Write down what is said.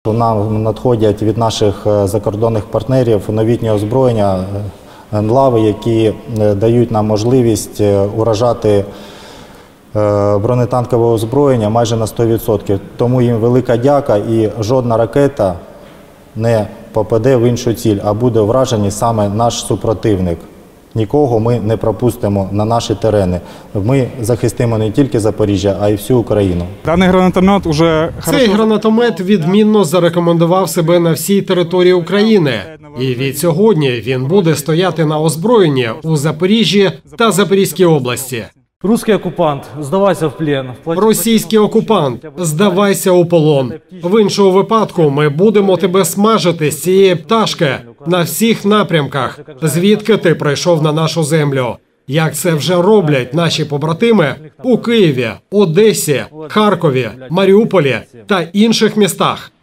Нам надходять від наших закордонних партнерів новітні озброєння НЛАВи, які дають нам можливість уражати бронетанкове озброєння майже на 100%. Тому їм велика дяка, і жодна ракета не попаде в іншу ціль, а буде вражений саме наш супротивник. Нікого ми не пропустимо на наші терени. Ми захистимо не тільки Запоріжжя, а й всю Україну. Даний гранатомет уже Цей гранатомет відмінно зарекомендував себе на всій території України. І від сьогодні він буде стояти на озброєнні у Запоріжжі та Запорізькій області. Русский оккупант, здавайся в плен. Російський окупант, здавайся у полон. В іншому випадку ми будемо тебе смажити з цієї пташки на всіх напрямках, звідки ти прийшов на нашу землю. Як це вже роблять наші побратими у Києві, Одесі, Харкові, Маріуполі та інших містах.